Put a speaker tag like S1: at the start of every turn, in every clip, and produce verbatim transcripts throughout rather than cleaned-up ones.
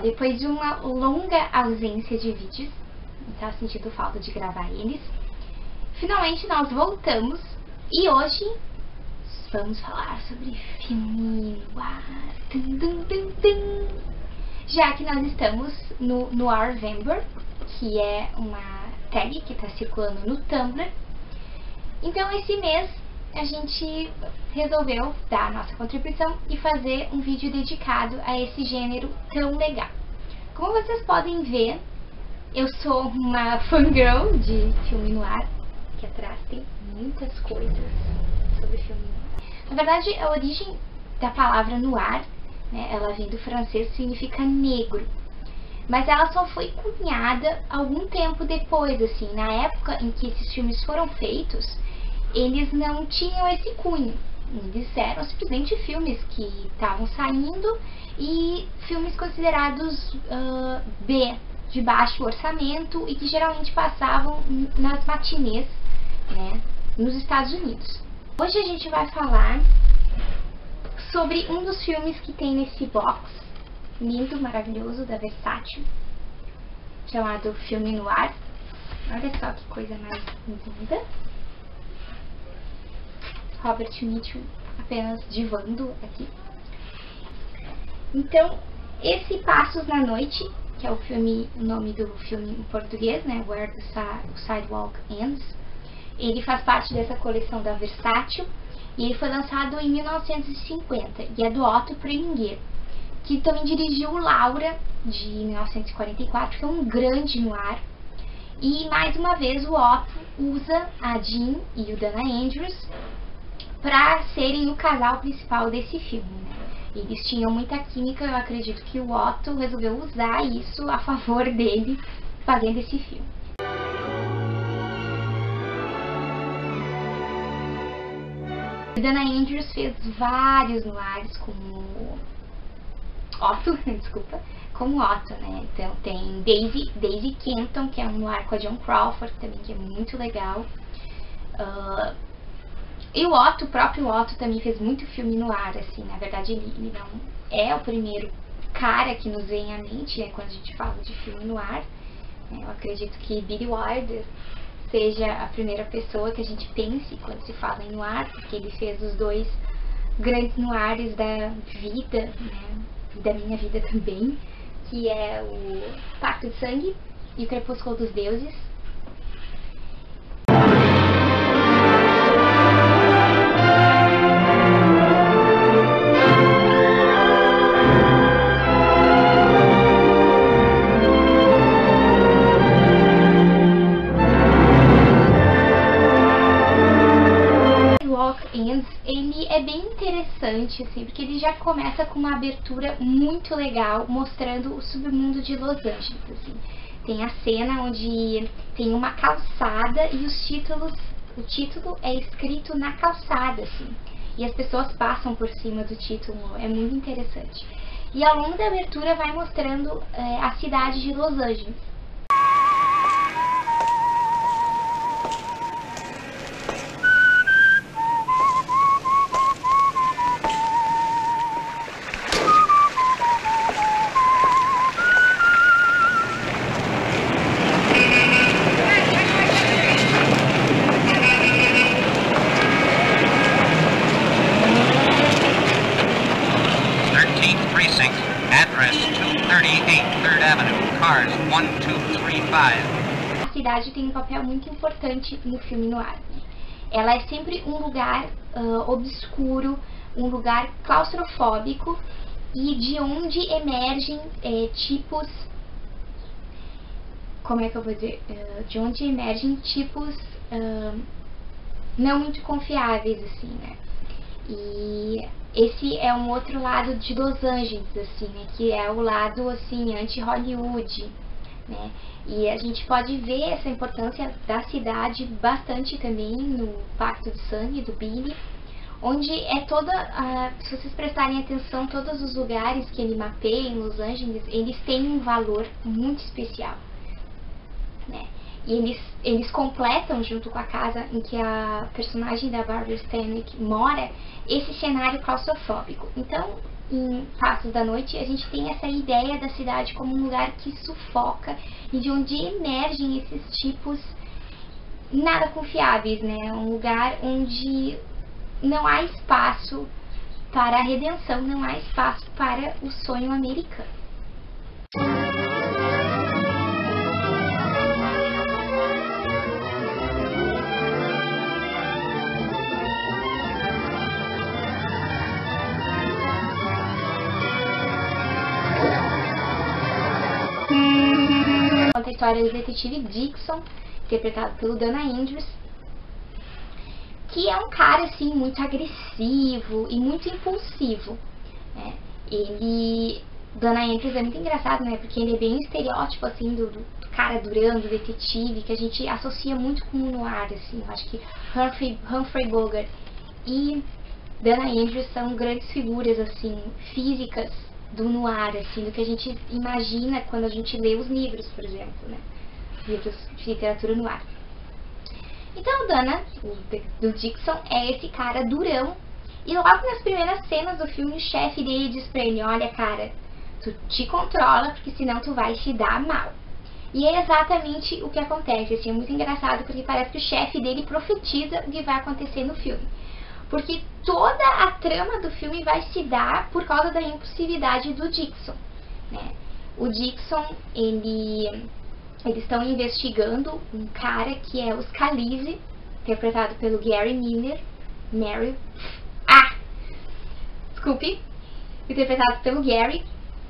S1: depois de uma longa ausência de vídeos, tá sentindo falta de gravar eles, finalmente nós voltamos e hoje vamos falar sobre filme noir, tum, tum, tum, tum. Já que nós estamos no Noirvember, que é uma tag que está circulando no Tumblr. Então esse mês a gente resolveu dar a nossa contribuição e fazer um vídeo dedicado a esse gênero tão legal. Como vocês podem ver, eu sou uma fangirl de filme noir, que atrás tem muitas coisas sobre filme noir. Na verdade, a origem da palavra noir, né, ela vem do francês, significa negro. Mas ela só foi cunhada algum tempo depois, assim, na época em que esses filmes foram feitos, eles não tinham esse cunho. Eles eram simplesmente filmes que estavam saindo e filmes considerados uh, B, de baixo orçamento e que geralmente passavam nas matinês, né, nos Estados Unidos. Hoje a gente vai falar sobre um dos filmes que tem nesse box lindo, maravilhoso, da Versátil, chamado Filme Noir. Olha só que coisa mais linda. Robert Mitchum apenas divando aqui. Então, esse Passos na Noite, que é o filme, o nome do filme em português, né, Where the Sidewalk Ends, ele faz parte dessa coleção da Versátil e ele foi lançado em mil novecentos e cinquenta e é do Otto Preminger, que também dirigiu Laura, de mil novecentos e quarenta e quatro, que é um grande noir. E mais uma vez o Otto usa a Jean e o Dana Andrews para serem o casal principal desse filme, né? Eles tinham muita química, eu acredito que o Otto resolveu usar isso a favor dele fazendo esse filme. A Dana Andrews fez vários noirs como Otto, desculpa, como Otto, né? Então tem Daisy, Daisy Kenton, que é um noir com a Joan Crawford também, que é muito legal. Uh, E o Otto, o próprio Otto, também fez muito filme noir, assim. Na verdade, ele, ele não é o primeiro cara que nos vem à mente, né, quando a gente fala de filme noir. Eu acredito que Billy Wilder seja a primeira pessoa que a gente pense quando se fala em noir, porque ele fez os dois grandes noirs da vida, né, da minha vida também, que é o Pacto de Sangue e o Crepúsculo dos Deuses. Ele é bem interessante, assim, porque ele já começa com uma abertura muito legal, mostrando o submundo de Los Angeles, assim. Tem a cena onde tem uma calçada e os títulos, o título é escrito na calçada, assim, e as pessoas passam por cima do título, é muito interessante. E ao longo da abertura vai mostrando é, a cidade de Los Angeles. A cidade tem um papel muito importante no filme noir. Ela é sempre um lugar uh, obscuro, um lugar claustrofóbico e de onde emergem é, tipos, como é que eu vou dizer, uh, de onde emergem tipos uh, não muito confiáveis, assim, né? E esse é um outro lado de Los Angeles, assim, né? Que é o lado, assim, anti-Hollywood, né? E a gente pode ver essa importância da cidade bastante também no Pacto de Sangue, do Billy, onde é toda, uh, se vocês prestarem atenção, todos os lugares que ele mapeia em Los Angeles, eles têm um valor muito especial, né? E eles, eles completam, junto com a casa em que a personagem da Barbara Stanwyck mora, esse cenário claustrofóbico. Então, em Passos da Noite, a gente tem essa ideia da cidade como um lugar que sufoca e de onde emergem esses tipos nada confiáveis, né? Um lugar onde não há espaço para a redenção, não há espaço para o sonho americano. Conta a história do detetive Dixon, interpretado pelo Dana Andrews, que é um cara assim muito agressivo e muito impulsivo, né? Ele, Dana Andrews é muito engraçado, né? Porque ele é bem um estereótipo assim do, do cara durão, do detetive, que a gente associa muito com o noir, assim. Eu acho que Humphrey, Humphrey Bogart e Dana Andrews são grandes figuras assim físicas do noir, assim, do que a gente imagina quando a gente lê os livros, por exemplo, né? Livros de literatura noir. Então o Dana, o do Dixon, é esse cara durão, e logo nas primeiras cenas do filme o chefe dele diz pra ele: olha cara, tu te controla porque senão tu vai se dar mal. E é exatamente o que acontece, assim, é muito engraçado porque parece que o chefe dele profetiza o que vai acontecer no filme. Porque toda a trama do filme vai se dar por causa da impulsividade do Dixon, né? O Dixon, ele... Eles estão investigando um cara que é o Scalise, interpretado pelo Gary Miller. Mary. Ah! Desculpe. Interpretado pelo Gary.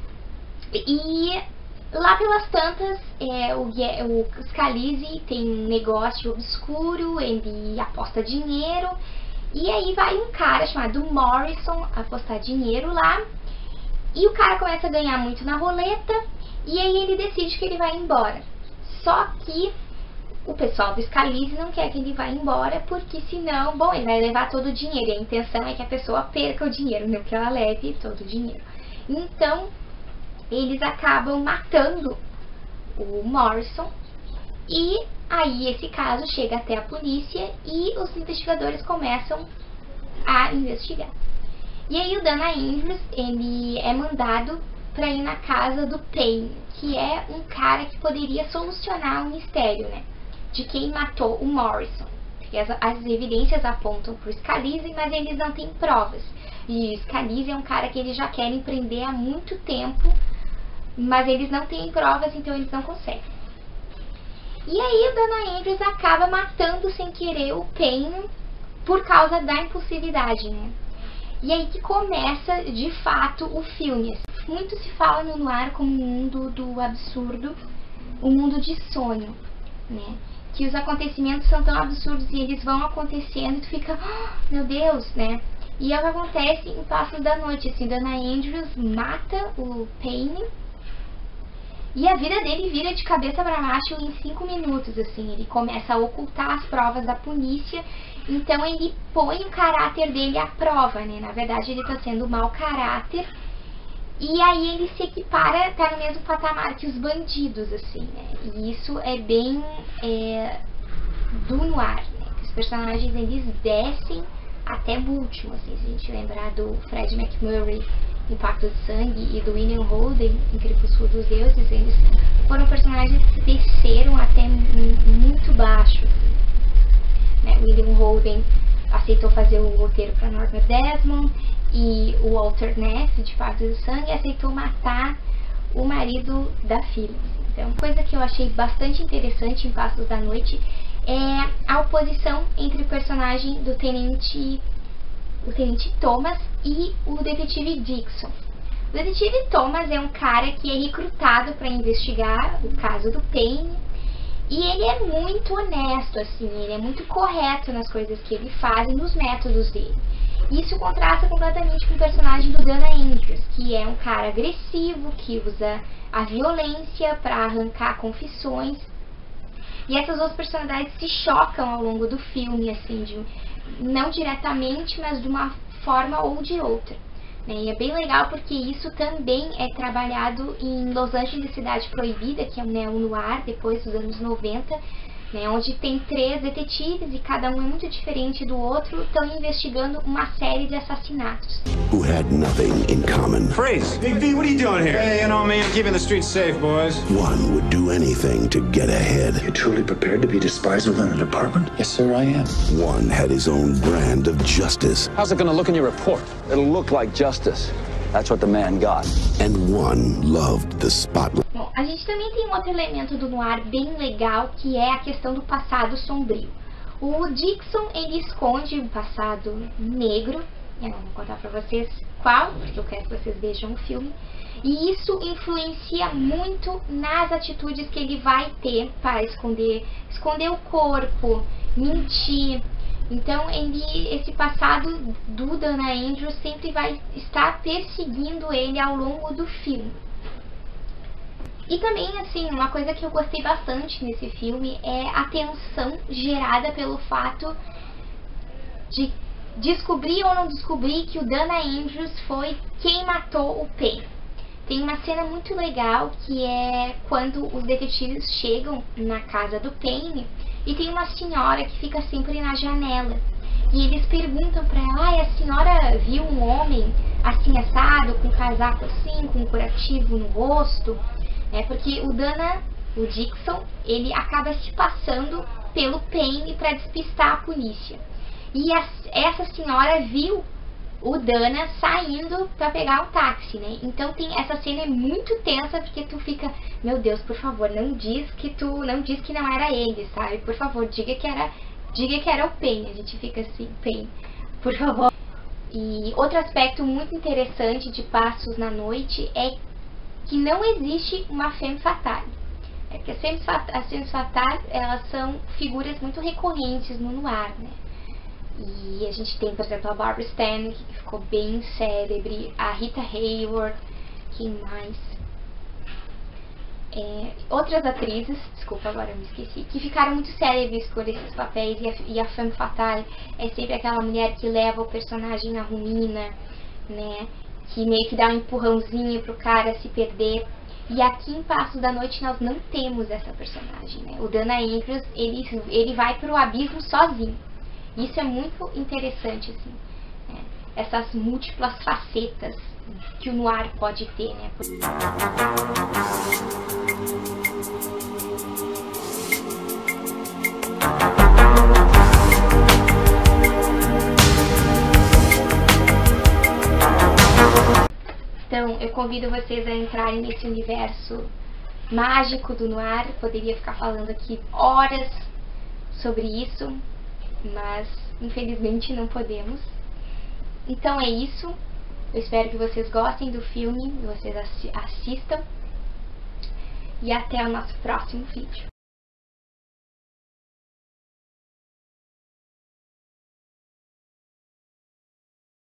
S1: E lá pelas tantas, é, o, o Scalise tem um negócio obscuro, ele aposta dinheiro. E aí vai um cara chamado Morrison apostar dinheiro lá. E o cara começa a ganhar muito na roleta. E aí ele decide que ele vai embora. Só que o pessoal do Scalise não quer que ele vá embora, porque senão, bom, ele vai levar todo o dinheiro. E a intenção é que a pessoa perca o dinheiro, não que ela leve todo o dinheiro. Então, eles acabam matando o Morrison. E aí esse caso chega até a polícia e os investigadores começam a investigar. E aí o Dana Andrews, ele é mandado para ir na casa do Payne, que é um cara que poderia solucionar o mistério, né, de quem matou o Morrison. Porque as, as evidências apontam para o Scalise, mas eles não têm provas. E o Scalise é um cara que eles já querem prender há muito tempo, mas eles não têm provas, então eles não conseguem. E aí o Dana Andrews acaba matando sem querer o Payne por causa da impulsividade, né? E aí que começa, de fato, o filme. Muito se fala no noir como um mundo do absurdo, um mundo de sonho, né? Que os acontecimentos são tão absurdos e eles vão acontecendo e tu fica, oh, meu Deus, né? E é o que acontece em Passos da Noite, assim, Dana Andrews mata o Payne e a vida dele vira de cabeça para baixo em cinco minutos, assim. Ele começa a ocultar as provas da polícia, então ele põe o caráter dele à prova, né? Na verdade ele tá sendo mau caráter. E aí ele se equipara, tá no mesmo patamar que os bandidos, assim, né? E isso é bem é, do noir, né? Que os personagens, eles descem até o último, assim. Se a gente lembrar do Fred McMurray em Pacto de Sangue e do William Holden em Crepúsculo dos Deuses, eles foram personagens que desceram até muito baixo, assim, né? William Holden aceitou fazer o roteiro para Norma Desmond, e o Walter Neff, de Pacto de Sangue, aceitou matar o marido da filha. Então, coisa que eu achei bastante interessante em Passos da Noite é a oposição entre o personagem do tenente, o tenente Thomas e o detetive Dixon. O detetive Thomas é um cara que é recrutado para investigar o caso do Payne, e ele é muito honesto, assim, ele é muito correto nas coisas que ele faz e nos métodos dele. Isso contrasta completamente com o personagem do Dana Andrews, que é um cara agressivo, que usa a violência para arrancar confissões. E essas duas personalidades se chocam ao longo do filme, assim, de, não diretamente, mas de uma forma ou de outra. né? E é bem legal porque isso também é trabalhado em Los Angeles, Cidade Proibida, que é, né, um noir depois dos anos noventa, né, onde tem três detetives e cada um é muito diferente do outro, estão investigando uma série de assassinatos.
S2: Who had nothing in common.
S3: Freeze! Big V, what are you doing here? Hey, you know me, I'm keeping the streets safe, boys.
S2: One would do anything to get ahead.
S4: You're truly prepared to be despised within a department?
S3: Yes, sir, I am.
S2: One had his own brand of justice.
S3: How's it gonna look in your report?
S5: It'll look like justice. That's what the man got.
S2: And one loved the spotlight.
S1: Bom, a gente também tem um outro elemento do noir bem legal, que é a questão do passado sombrio. O Dixon, ele esconde um passado negro, eu não vou contar pra vocês qual, porque eu quero que vocês vejam o filme, e isso influencia muito nas atitudes que ele vai ter para esconder, esconder o corpo, mentir. Então, ele, esse passado do Dana Andrews sempre vai estar perseguindo ele ao longo do filme. E também, assim, uma coisa que eu gostei bastante nesse filme é a tensão gerada pelo fato de descobrir ou não descobrir que o Dana Andrews foi quem matou o Payne. Tem uma cena muito legal que é quando os detetives chegam na casa do Payne e tem uma senhora que fica sempre na janela. E eles perguntam pra ela, ah, a senhora viu um homem assim assado, com um casaco assim, com um curativo no rosto? É porque o Dana, o Dixon, ele acaba se passando pelo Payne para despistar a polícia. E a, essa senhora viu o Dana saindo para pegar o táxi, né? Então tem essa cena é muito tensa porque tu fica, meu Deus, por favor, não diz que tu não diz que não era ele, sabe? Por favor, diga que era, diga que era o Payne. A gente fica assim, Payne, por favor. E outro aspecto muito interessante de Passos na Noite é que não existe uma femme fatale. É que as femmes fatales, elas são figuras muito recorrentes no noir, né? E a gente tem, por exemplo, a Barbara Stanwyck, que ficou bem célebre, a Rita Hayworth, quem mais? É, outras atrizes, desculpa, agora eu me esqueci, que ficaram muito célebres por esses papéis, e a, e a femme fatale é sempre aquela mulher que leva o personagem na ruína, né? Que meio que dá um empurrãozinho pro cara se perder. E aqui em Passos da Noite nós não temos essa personagem, né? O Dana Andrews, ele, ele vai pro abismo sozinho. Isso é muito interessante, assim, né? Essas múltiplas facetas que o noir pode ter, né? Então, eu convido vocês a entrarem nesse universo mágico do noir. Eu poderia ficar falando aqui horas sobre isso, mas infelizmente não podemos. Então é isso. Eu espero que vocês gostem do filme, que vocês assistam. E até o nosso próximo vídeo.